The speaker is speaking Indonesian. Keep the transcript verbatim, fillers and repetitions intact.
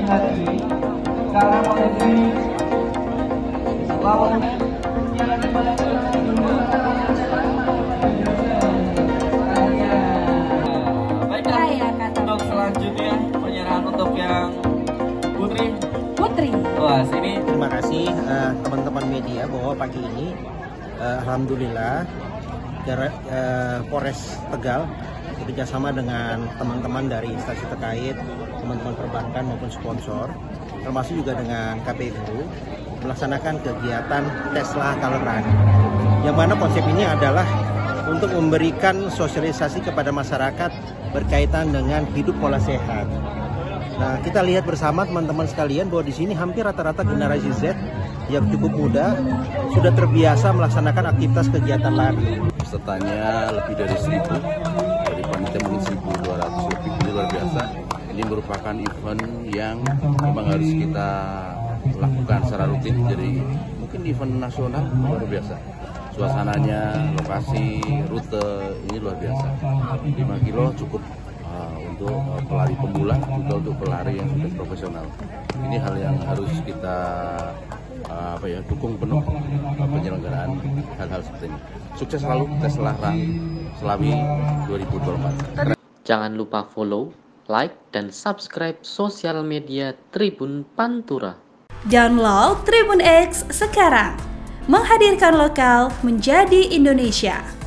hari ini sekarang posisi lawan yang baiklah untuk selanjutnya penyerahan untuk yang Putri Putri. Wah, sini terima kasih uh, teman-teman media bahwa pagi ini uh, alhamdulillah uh, Polres Tegal bekerjasama dengan teman-teman dari instansi terkait, teman-teman perbankan maupun sponsor, termasuk juga dengan K P U, melaksanakan kegiatan Tesla Color Run. Yang mana konsep ini adalah untuk memberikan sosialisasi kepada masyarakat berkaitan dengan hidup pola sehat. Nah, kita lihat bersama teman-teman sekalian bahwa di sini hampir rata-rata generasi Z yang cukup muda sudah terbiasa melaksanakan aktivitas kegiatan lari. Pesertanya lebih dari seribu, dari panitia mungkin seribu dua ratus lebih, ini luar biasa. Ini merupakan event yang memang harus kita lakukan secara rutin, jadi mungkin event nasional luar biasa. Suasananya, lokasi, rute ini luar biasa. lima kilo cukup uh, untuk uh, pelari pemula, juga untuk pelari yang sudah profesional. Ini hal yang harus kita uh, apa ya dukung penuh uh, penyelenggaraan hal-hal seperti ini. Sukses selalu Tesla Run Selawi dua ribu dua puluh empat. Jangan lupa follow, like, dan subscribe sosial media Tribun Pantura. Download Tribun X sekarang. Menghadirkan lokal menjadi Indonesia.